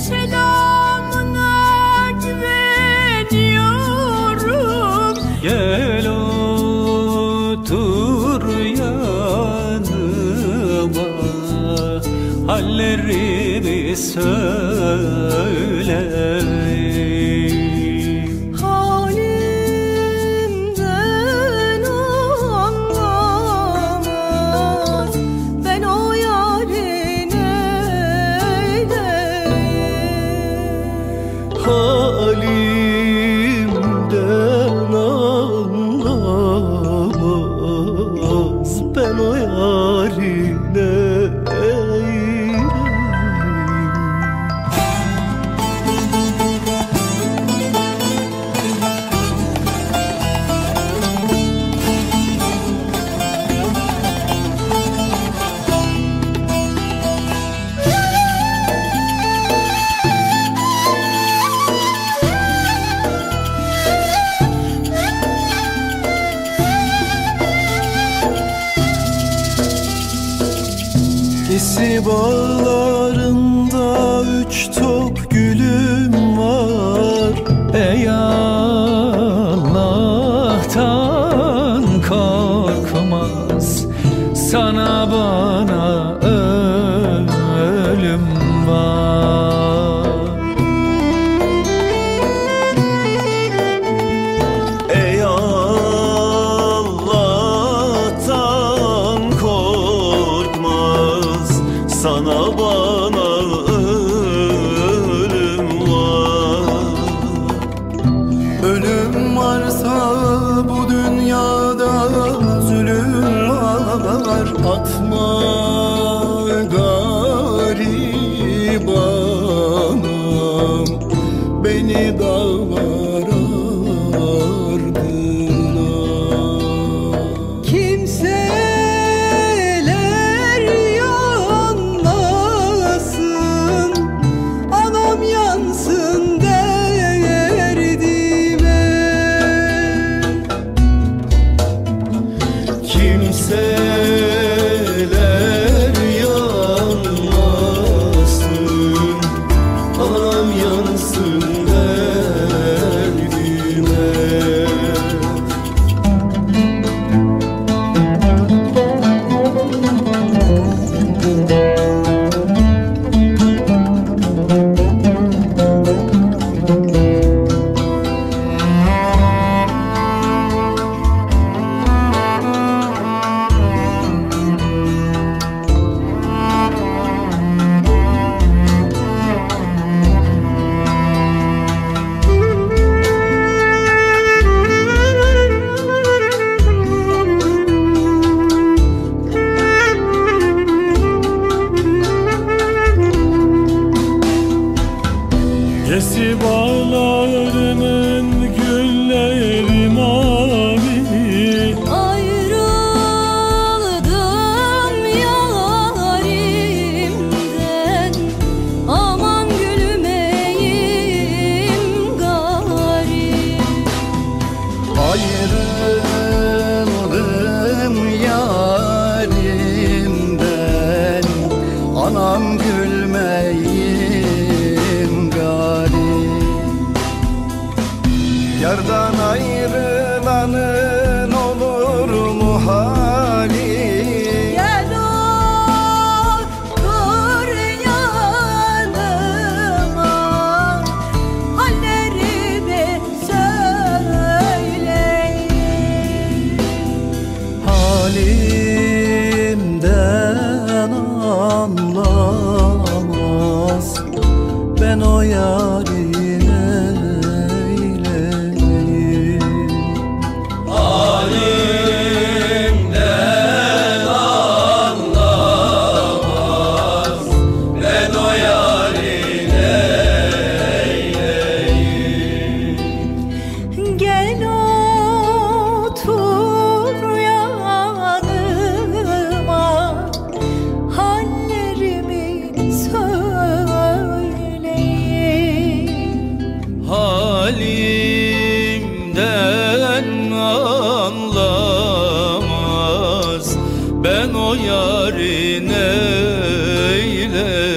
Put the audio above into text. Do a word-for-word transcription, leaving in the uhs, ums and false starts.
selamına güveniyorum. Gel otur yanıma, hallerimi söyle. Halimden anlamaz, ben o yarın eyleyim. Halimden anlamaz, ben o yarın eyleyim. Gezi bağlarında üç top gülüm var. Ey Allah'tan korkmaz, sana bana ölüm var. Ey Allah'tan korkmaz, sana bana ölüm var. Ölüm varsa bu dünyada zulüm var. Atma garip anam beni dağlar ardına. Kimseler yanmasın, anam yansın derdime. Kimseler yanmasın, anam yansın derdime. Gezi bağlarının gülleri mavi. Ayrıldım yarimden, aman gülmeyim garip. Ayrıldım yarimden, anam gülmeyim garip. Yardan ayrılanın olur mu hali? Gel otur yanıma, hallerimi söyleyeyim. Halimden anlamaz, ben o yarın eyleyim. Halimden anlamaz, ben o yarın eyleyim. Gel otur yanıma, hallerimi söyleyeyim. Halimden anlamaz, ben o yarın eyleyim.